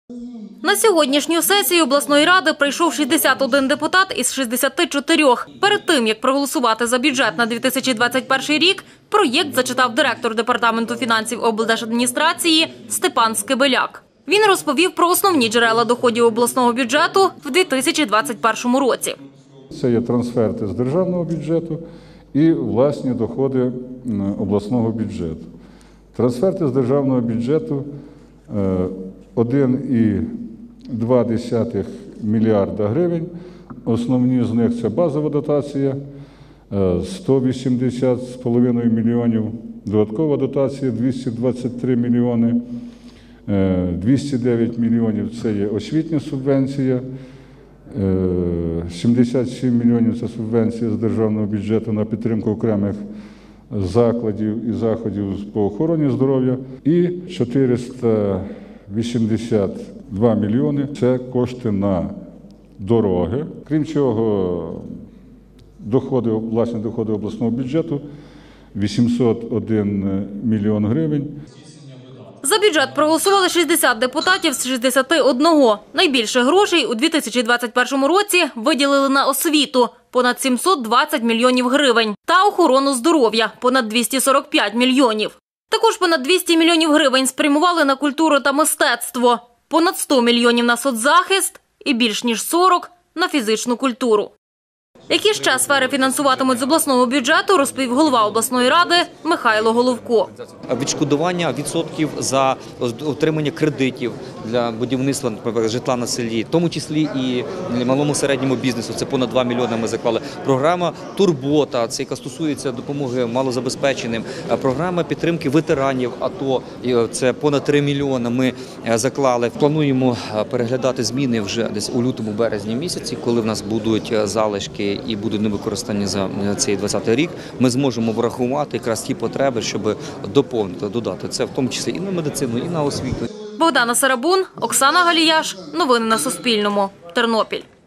На сьогоднішню сесію обласної ради прийшов 61 депутат із 64. Перед тим, як проголосувати за бюджет на 2021 рік, проєкт зачитав директор департаменту фінансів облдержадміністрації Степан Скибеляк. Він розповів про основні джерела доходів обласного бюджету в 2021 році. Це є трансферти з державного бюджету і власні доходи обласного бюджету. Трансферти з державного бюджету 1,2 мільярда гривень. Основні з них – це базова дотація, 180,5 мільйонів, додаткова дотація – 223 мільйони, 209 мільйонів – це є освітня субвенція, 77 мільйонів – це субвенція з державного бюджету на підтримку окремих закладів і заходів по охороні здоров'я і 482 мільйони – це кошти на дороги. Крім цього, власні доходи обласного бюджету – 801 мільйон гривень. За бюджет проголосували 60 депутатів з 61. Найбільше грошей у 2021 році виділили на освіту – понад 720 мільйонів гривень, та охорону здоров'я – понад 245 мільйонів. Також понад 200 мільйонів гривень спрямували на культуру та мистецтво, понад 100 мільйонів на соцзахист і більш ніж 40 – на фізичну культуру. Які ще сфери фінансуватимуть з обласного бюджету, розповів голова обласної ради Михайло Головко. Відшкодування відсотків за отримання кредитів для будівництва житла на селі, в тому числі і малому середньому бізнесу, це понад 2 мільйони ми заклали. Програма «Турбота», це яка стосується допомоги малозабезпеченим. Програма підтримки ветеранів АТО, це понад 3 мільйони ми заклали. Плануємо переглядати зміни вже десь у лютому-березні місяці, коли в нас будуть залишки і будуть невикористані за цей 2020 рік. Ми зможемо врахувати якраз ті потреби, щоб доповнити, додати. Це в тому числі і на медицину, і на освіту. Богдана Сарабун, Оксана Галіяш. Новини на Суспільному. Тернопіль.